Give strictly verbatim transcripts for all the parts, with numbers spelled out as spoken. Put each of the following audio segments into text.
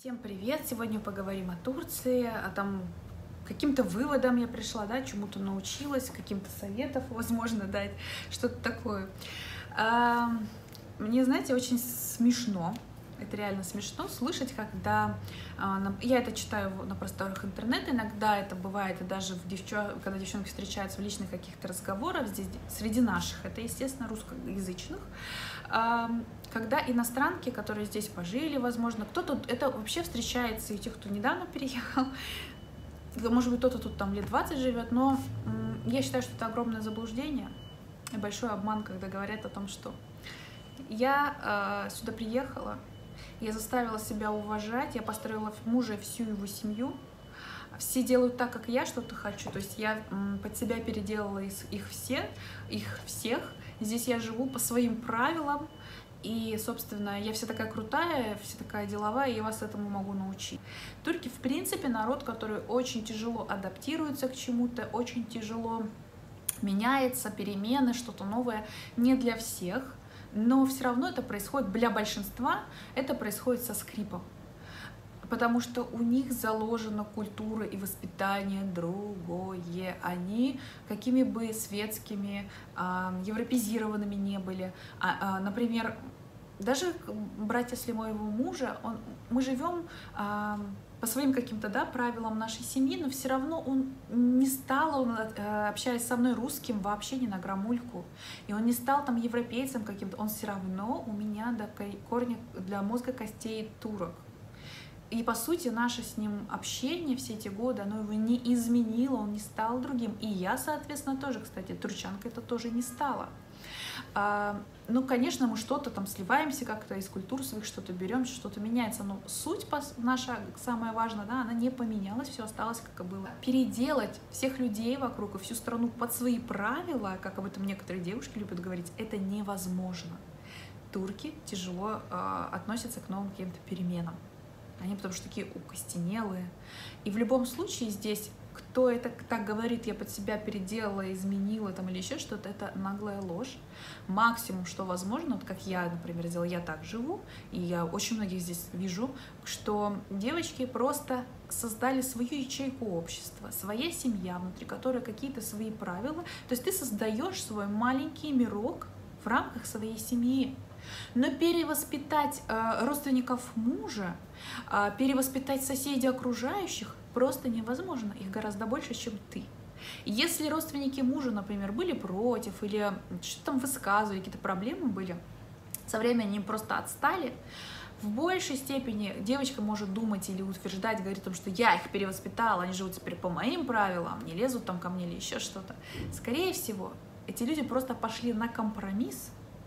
Всем привет! Сегодня поговорим о Турции, о том, каким-то выводам я пришла, да, чему-то научилась, каким-то советов, возможно, дать, что-то такое. А, Мне, знаете, очень смешно, это реально смешно слышать, когда а, я это читаю на просторах интернета, иногда это бывает и даже в девчон... когда девчонки встречаются в личных каких-то разговорах, здесь среди наших, это, естественно, русскоязычных, когда иностранки, которые здесь пожили, возможно, кто-то, это вообще встречается и тех, кто недавно переехал, может быть, кто-то тут там лет двадцать живет, но я считаю, что это огромное заблуждение и большой обман, когда говорят о том, что я э, сюда приехала, я заставила себя уважать, я построила мужа и всю его семью, все делают так, как я что-то хочу, то есть я под себя переделала их все, их всех, здесь я живу по своим правилам, и, собственно, я вся такая крутая, вся такая деловая, и я вас этому могу научить. Турки, в принципе, народ, который очень тяжело адаптируется к чему-то, очень тяжело меняется, перемены, что-то новое, не для всех, но все равно это происходит, для большинства это происходит со скрипом. Потому что у них заложена культура и воспитание другое. Они, какими бы светскими, э, европезированными не были. А, э, например, даже братья с моего мужа, он, мы живем э, по своим каким-то, да, правилам нашей семьи, но все равно он не стал, он, э, общаясь со мной русским, вообще не на грамульку. И он не стал там европейцем каким-то, он все равно у меня до корня, для мозга костей турок. И, по сути, наше с ним общение все эти годы, оно его не изменило, он не стал другим. И я, соответственно, тоже, кстати, турчанка это тоже не стала. А, ну, конечно, мы что-то там сливаемся как-то из культур своих, что-то берем, что-то меняется. Но суть наша, самое важное, да, она не поменялась, все осталось, как и было. Переделать всех людей вокруг и всю страну под свои правила, как об этом некоторые девушки любят говорить, это невозможно. Турки тяжело э, относятся к новым каким-то переменам. Они потому что такие укостенелые. И в любом случае здесь, кто это так говорит, я под себя переделала, изменила там или еще что-то, это наглая ложь. Максимум, что возможно, вот как я, например, сделала, я так живу, и я очень многих здесь вижу, что девочки просто создали свою ячейку общества, своя семья, внутри которой какие-то свои правила. То есть ты создаешь свой маленький мирок в рамках своей семьи. Но перевоспитать э, родственников мужа, э, перевоспитать соседей окружающих просто невозможно. Их гораздо больше, чем ты. Если родственники мужа, например, были против или что-то там высказывали, какие-то проблемы были, со временем они просто отстали, в большей степени девочка может думать или утверждать, говорить о том, что я их перевоспитала, они живут теперь по моим правилам, не лезут там ко мне или еще что-то. Скорее всего, эти люди просто пошли на компромисс,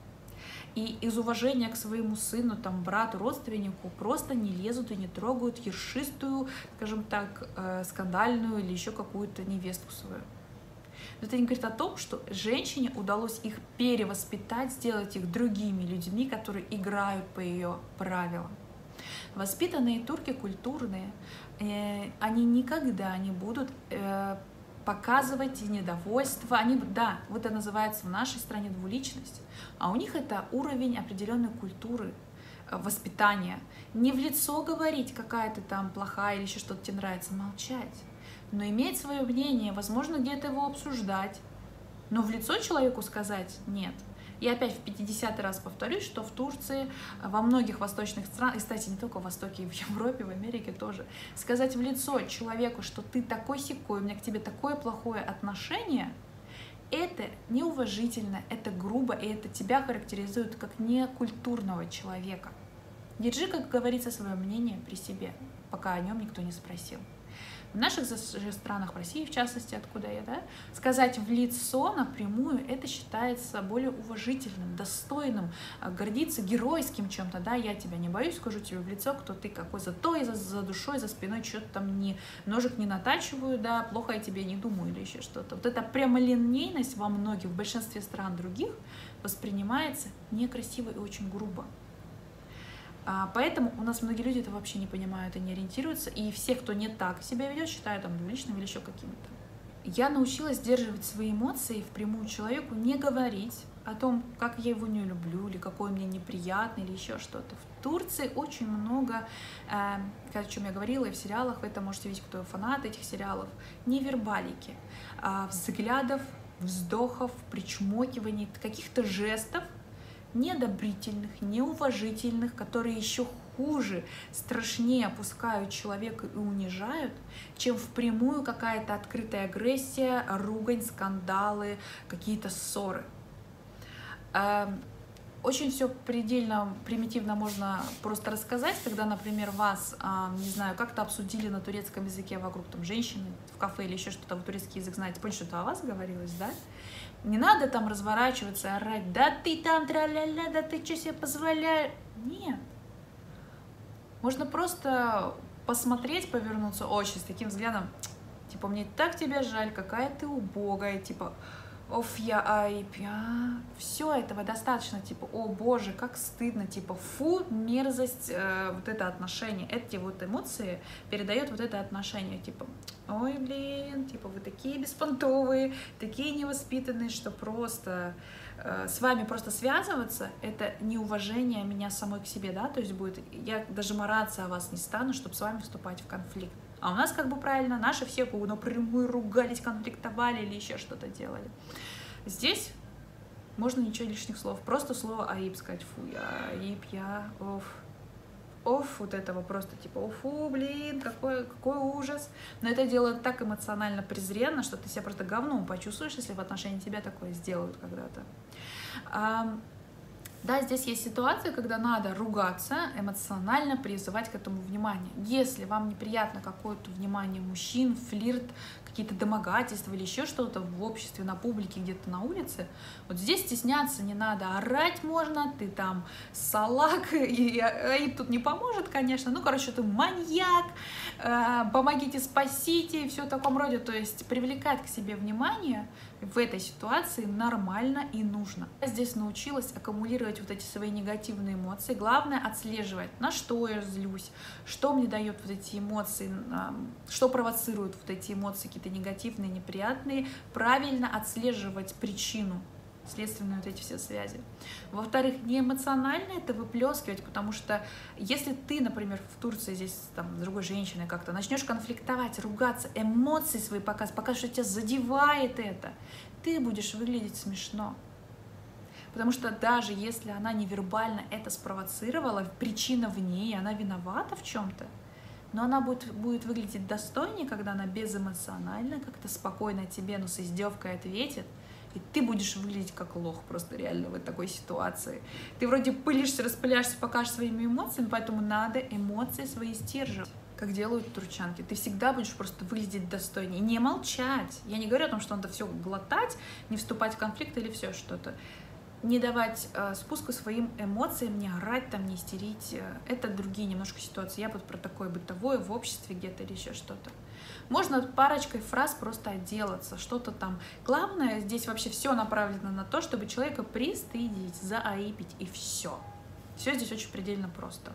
и из уважения к своему сыну, там, брату, родственнику просто не лезут и не трогают ершистую, скажем так, э, скандальную или еще какую-то невестку свою. Но это не говорит о том, что женщине удалось их перевоспитать, сделать их другими людьми, которые играют по ее правилам. Воспитанные турки, культурные, э, они никогда не будут э, показывать недовольство. Они, да, вот это называется в нашей стране двуличность, а у них это уровень определенной культуры, воспитания. Не в лицо говорить, какая ты там плохая или еще что-то тебе нравится, молчать, но иметь свое мнение, возможно, где-то его обсуждать, но в лицо человеку сказать нет. И опять в пятидесятый раз повторюсь, что в Турции, во многих восточных странах, и, кстати, не только в Востоке, и в Европе, в Америке тоже, сказать в лицо человеку, что ты такой-сякой, у меня к тебе такое плохое отношение, это неуважительно, это грубо, и это тебя характеризует как некультурного человека. Держи, как говорится, свое мнение при себе, пока о нем никто не спросил. В наших же странах, в России, в частности, откуда я, да, сказать в лицо напрямую, это считается более уважительным, достойным, гордиться геройским чем-то, да, я тебя не боюсь, скажу тебе в лицо, кто ты какой, зато и за, за душой, за спиной что-то там не, ножик не натачиваю, да, плохо я тебе не думаю или еще что-то. Вот эта прямолинейность во многих, в большинстве стран других воспринимается некрасиво и очень грубо. Поэтому у нас многие люди это вообще не понимают и не ориентируются, и все, кто не так себя ведет, считают там двуличным или еще какими-то. Я научилась сдерживать свои эмоции впрямую человеку, не говорить, о том, как я его не люблю, или какой он мне неприятный, или еще что-то. В Турции очень много, э, о чем я говорила и в сериалах, вы это можете видеть, кто фанат этих сериалов, невербалики, э, взглядов, вздохов, причмокиваний, каких-то жестов, неодобрительных, неуважительных, которые еще хуже, страшнее опускают человека и унижают, чем впрямую какая-то открытая агрессия, ругань, скандалы, какие-то ссоры. Очень все предельно примитивно можно просто рассказать, когда, например, вас, не знаю, как-то обсудили на турецком языке вокруг там женщины в кафе или еще что-то, вы турецкий язык знаете, помните, что-то о вас говорилось, да? Не надо там разворачиваться и орать, да ты там тра-ля-ля, да ты что себе позволяешь? Нет. Можно просто посмотреть, повернуться очень с таким взглядом, типа, мне так тебя жаль, какая ты убогая, типа, оф, я айп, я... Все этого достаточно, типа, о боже, как стыдно, типа, фу, мерзость, э, вот это отношение, эти вот эмоции передает вот это отношение, типа, ой, блин, типа, вы такие беспонтовые, такие невоспитанные, что просто э, с вами просто связываться, это неуважение меня самой к себе, да, то есть будет, я даже мараться о вас не стану, чтобы с вами вступать в конфликт. А у нас как бы правильно, наши все напрямую ругались, конфликтовали или еще что-то делали. Здесь можно ничего лишних слов, просто слово аиб сказать, фу, я аиб, я, оф, оф, вот этого просто типа, офу, блин, какой, какой ужас. Но это делают так эмоционально презренно, что ты себя просто говном почувствуешь, если в отношении тебя такое сделают когда-то. Да, здесь есть ситуация, когда надо ругаться, эмоционально призывать к этому внимание. Если вам неприятно какое-то внимание мужчин, флирт, какие-то домогательства или еще что-то в обществе, на публике, где-то на улице, вот здесь стесняться не надо, орать можно, ты там салак, и аиб тут не поможет, конечно, ну, короче, ты маньяк, э, помогите, спасите, и все в таком роде, то есть привлекать к себе внимание в этой ситуации нормально и нужно. Я здесь научилась аккумулировать вот эти свои негативные эмоции. Главное отслеживать, на что я злюсь, что мне дает вот эти эмоции, что провоцирует вот эти эмоции, какие-то негативные, неприятные. Правильно отслеживать причину, следственные вот эти все связи. Во-вторых, не эмоционально это выплескивать, потому что если ты, например, в Турции здесь там с другой женщиной как-то начнешь конфликтовать, ругаться, эмоции свои показывать, покажешь, что тебя задевает это, ты будешь выглядеть смешно. Потому что даже если она невербально это спровоцировала, причина в ней, она виновата в чем-то, но она будет, будет выглядеть достойнее, когда она безэмоционально, как-то спокойно тебе, но с издевкой ответит, и ты будешь выглядеть как лох просто реально в такой ситуации. Ты вроде пылишься, распыляешься, покажешь своими эмоциями, поэтому надо эмоции свои сдерживать, как делают турчанки. Ты всегда будешь просто выглядеть достойнее. И не молчать. Я не говорю о том, что надо все глотать, не вступать в конфликт или все что-то. Не давать э, спуску своим эмоциям, не орать, там, не истерить. Это другие немножко ситуации. Я вот про такое бытовое в обществе где-то или еще что-то. Можно парочкой фраз просто отделаться, что-то там. Главное, здесь вообще все направлено на то, чтобы человека пристыдить, зааипить, и все. Все здесь очень предельно просто.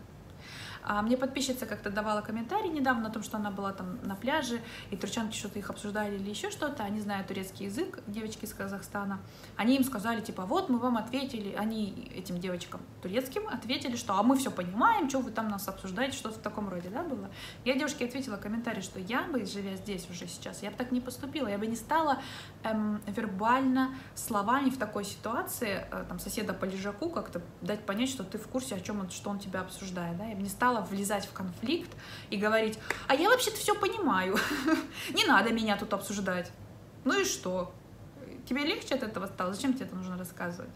А мне подписчица как-то давала комментарий недавно о том, что она была там на пляже, и турчанки что-то их обсуждали или еще что-то, они знают турецкий язык, девочки из Казахстана, они им сказали, типа, вот мы вам ответили, они этим девочкам турецким ответили, что а мы все понимаем, что вы там нас обсуждаете, что-то в таком роде, да, было. Я девушке ответила комментарий, что я бы, живя здесь уже сейчас, я бы так не поступила, я бы не стала эм, вербально словами в такой ситуации, э, там, соседа по лежаку как-то дать понять, что ты в курсе, о чем он, что он тебя обсуждает, да, я бы не стала влезать в конфликт и говорить, а я вообще-то все понимаю, не надо меня тут обсуждать. Ну и что? Тебе легче от этого стало? Зачем тебе это нужно рассказывать?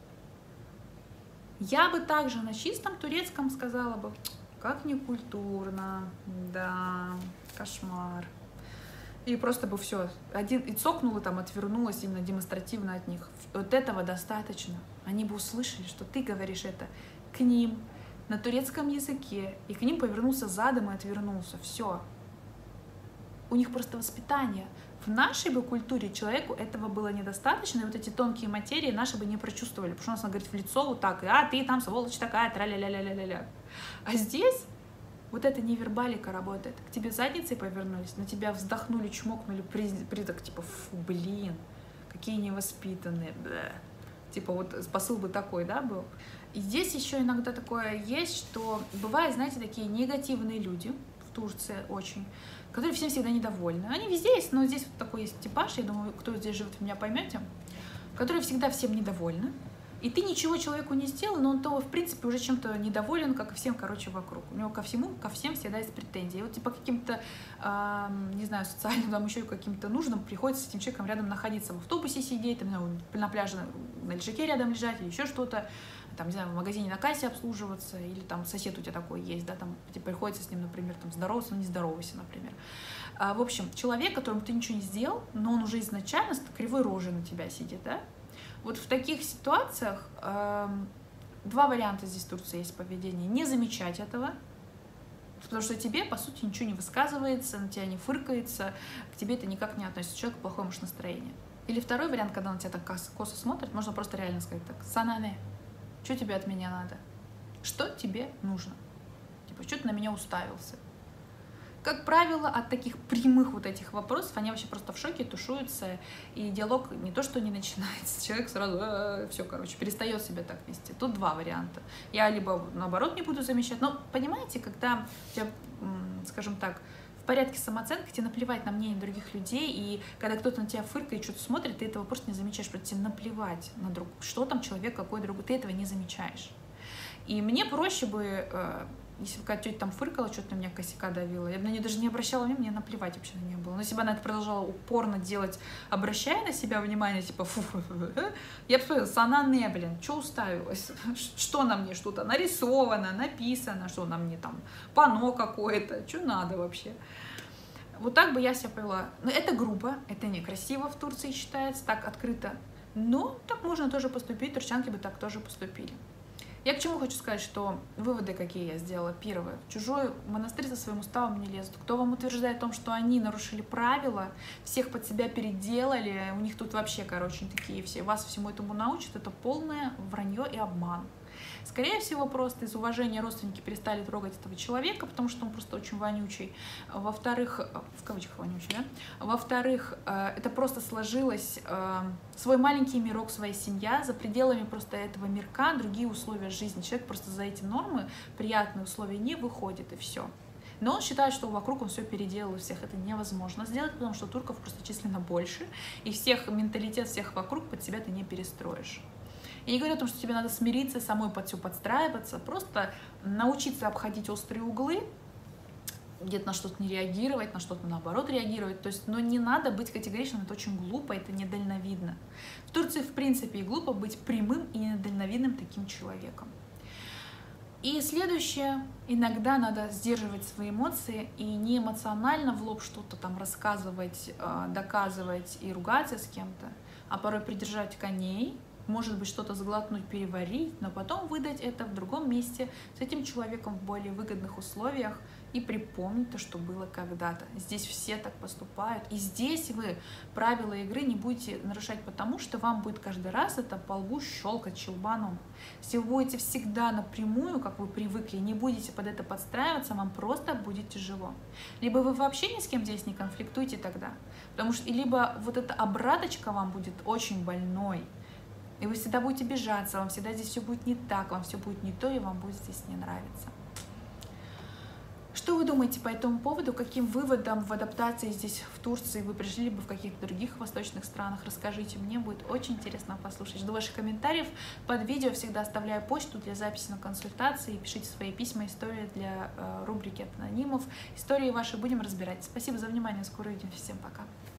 Я бы также на чистом турецком сказала бы, как некультурно, да, кошмар. И просто бы все, один и цокнула там, отвернулась именно демонстративно от них. Вот этого достаточно. Они бы услышали, что ты говоришь это к ним, на турецком языке, и к ним повернулся задом и отвернулся. Все. У них просто воспитание. В нашей бы культуре человеку этого было недостаточно, и вот эти тонкие материи наши бы не прочувствовали, потому что у нас она говорит в лицо вот так, а ты там сволочь такая, тра-ля-ля-ля-ля-ля-ля. А здесь вот эта невербалика работает. К тебе задницей повернулись, на тебя вздохнули, чмокнули, при, при так типа, фу, блин, какие невоспитанные, бля. Типа вот посыл бы такой, да, был. И здесь еще иногда такое есть, что бывают, знаете, такие негативные люди в Турции очень, которые всем всегда недовольны. Они везде есть, но здесь вот такой есть типаж, я думаю, кто здесь живет, вы меня поймете, которые всегда всем недовольны. И ты ничего человеку не сделал, но он то, в принципе, уже чем-то недоволен, как и всем, короче, вокруг. У него ко всему, ко всем всегда есть претензии. И вот, типа, каким-то, э, не знаю, социальным, там, еще каким-то нужным приходится с этим человеком рядом находиться, в автобусе сидеть, там, на пляже на лежаке рядом лежать или еще что-то, там, не знаю, в магазине на кассе обслуживаться, или там сосед у тебя такой есть, да, там, тебе приходится с ним, например, там, здороваться, но не здоровайся, например. А, в общем, человек, которому ты ничего не сделал, но он уже изначально с кривой рожей на тебя сидит, да. Вот в таких ситуациях э, два варианта здесь в Турции есть поведения. Не замечать этого, потому что тебе, по сути, ничего не высказывается, на тебя не фыркается, к тебе это никак не относится, человек плохое может настроение. Или второй вариант, когда на тебя так косо смотрит, можно просто реально сказать так: «Санане, что тебе от меня надо? Что тебе нужно? Типа, что ты на меня уставился?» Как правило, от таких прямых вот этих вопросов они вообще просто в шоке, тушуются, и диалог не то что не начинается, человек сразу э, все, короче, перестает себя так вести. Тут два варианта. Я либо наоборот не буду замечать, но понимаете, когда у тебя, скажем так, в порядке самооценки, тебе наплевать на мнение других людей, и когда кто-то на тебя фыркает, что-то смотрит, ты этого просто не замечаешь, просто тебе наплевать на друг, что там человек, какой другой, ты этого не замечаешь. И мне проще бы, э, если бы какая-то тетя там фыркала, что-то на меня косяка давила, я бы на нее даже не обращала внимания, мне наплевать вообще на нее было. Но если бы она это продолжала упорно делать, обращая на себя внимание, типа, фу, фу, фу, фу, я бы сказала: «Санане, блин, что уставилась? Что на мне что-то нарисовано, написано, что на мне там панно какое-то, что надо вообще?» Вот так бы я себя повела. Но это грубо, это некрасиво в Турции считается, так открыто. Но так можно тоже поступить, турчанки бы так тоже поступили. Я к чему хочу сказать, что выводы, какие я сделала. Первое. В чужой монастырь со своим уставом не лезут. Кто вам утверждает о том, что они нарушили правила, всех под себя переделали, у них тут вообще, короче, такие все, вас всему этому научат, это полное вранье и обман. Скорее всего, просто из уважения родственники перестали трогать этого человека, потому что он просто очень вонючий. Во-вторых, в кавычках вонючий, да? Во-вторых, это просто сложилось, свой маленький мирок, своя семья, за пределами просто этого мирка, другие условия жизни. Человек просто за эти нормы, приятные условия не выходит, и все. Но он считает, что вокруг он все переделал, у всех это невозможно сделать, потому что турков просто численно больше, и всех менталитет всех вокруг под себя ты не перестроишь. Я не говорю о том, что тебе надо смириться, самой под все подстраиваться, просто научиться обходить острые углы, где-то на что-то не реагировать, на что-то наоборот реагировать. То есть, но не надо быть категоричным, это очень глупо, это недальновидно. В Турции, в принципе, и глупо быть прямым и недальновидным таким человеком. И следующее, иногда надо сдерживать свои эмоции и не эмоционально в лоб что-то там рассказывать, доказывать и ругаться с кем-то, а порой придержать коней, может быть, что-то сглотнуть, переварить, но потом выдать это в другом месте с этим человеком в более выгодных условиях и припомнить то, что было когда-то. Здесь все так поступают, и здесь вы правила игры не будете нарушать, потому что вам будет каждый раз это по лбу щелкать щелбаном. Если вы будете всегда напрямую, как вы привыкли, не будете под это подстраиваться, вам просто будет тяжело. Либо вы вообще ни с кем здесь не конфликтуете тогда, потому что либо вот эта обраточка вам будет очень больной, и вы всегда будете обижаться, вам всегда здесь все будет не так, вам все будет не то, и вам будет здесь не нравиться. Что вы думаете по этому поводу? Каким выводом в адаптации здесь, в Турции, вы пришли, либо в каких-то других восточных странах? Расскажите, мне будет очень интересно послушать. Жду ваших комментариев. Под видео всегда оставляю почту для записи на консультации. Пишите свои письма, истории для э, рубрики от анонимов. Истории ваши будем разбирать. Спасибо за внимание, скоро увидимся. Всем пока.